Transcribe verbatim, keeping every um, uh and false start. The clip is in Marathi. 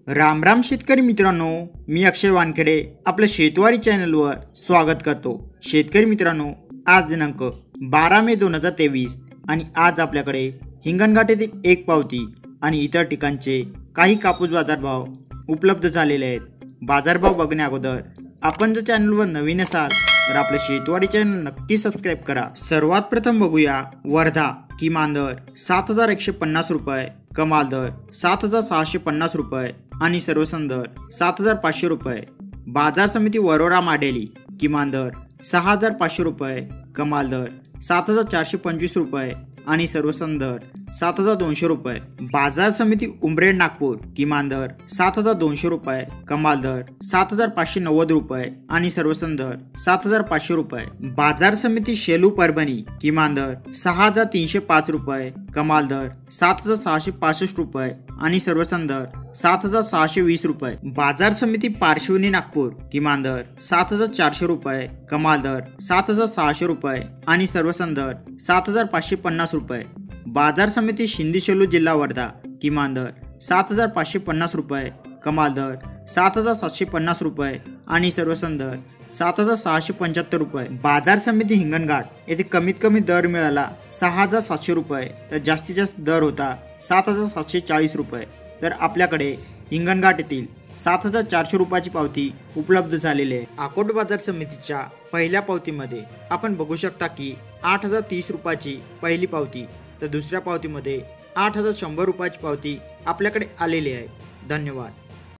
राम राम शेतकरी मित्रांनो, मी अक्षय वानखेडे आपल्या शेतवारी चॅनलवर स्वागत करतो। शेतकरी मित्रांनो, आज दिनांक बारा मे दोन हजार तेवीस आणि आज आपल्याकडे हिंगणघाट येथील एक पावती आणि इतर ठिकाणचे काही कापूस बाजारभाव उपलब्ध झालेले आहेत। बाजारभाव बघण्या अगोदर आपण जर चॅनलवर नवीन असाल तर आपले शेतवारी चॅनल नक्की सबस्क्राइब करा। सर्वात प्रथम बघूया वर्धा किमान दर सात हजार एकशे पन्नास रुपये, कमाल दर सात हजार सहाशे पन्नास रुपये आणि सर्वसाधारण दर सात हजार पाचशे रुपये। बाजार समिती वरोरा माडेली किमान दर सहा हजार पाचशे रुपये, कमाल दर सात हजार चारशे पंचवीस रुपये आणि सर्वसाधारण दर सात हजार दोनशे रुपये। बाजार समिती उमरेड नागपूर किमान दर सात हजार दोनशे रुपये, कमाल दर सात हजार पाचशे नव्वद रुपये आणि सर्वसाधारण दर सात हजार पाचशे रुपये। बाजार समिती शेलू परभणी किमान दर सहा हजार तीनशे पाच रुपये, कमाल दर सात हजार सहाशे पासष्ट रुपये आणि सर्वसाधारण दर सात हजार सहाशे वीस रुपये। बाजार समिती पारशिवनी नागपूर किमान दर सात हजार चारशे रुपये, कमाल दर सात हजार सहाशे रुपये आणि सर्वसाधारण दर सात हजार पाचशे पन्नास रुपये। बाजार समिती शिंदी शेलू जिल्हा वर्धा किमान दर सात हजार पाचशे पन्नास रुपये, कमाल दर सात हजार सातशे पन्नास रुपये आणि सर्वसाधारण दर सात हजार सहाशे पंच्याहत्तर रुपये। बाजार समिती हिंगणघाट येथे कमीत कमी दर मिळाला सहा हजार सातशे रुपये, तर जास्तीत जास्त दर होता सात हजार सातशे चाळीस रुपये। तर आपल्याकडे हिंगणघाट येथील सात हजार चारशे रुपयाची पावती उपलब्ध झालेली आहे। अकोट बाजार समितीच्या पहिल्या पावतीमध्ये आपण बघू शकता की आठ हजार तीस रुपयाची पहिली पावती, तर दुसऱ्या पावतीमध्ये आठ हजार शंभर रुपयाची पावती आपल्याकडे आलेली आहे। धन्यवाद।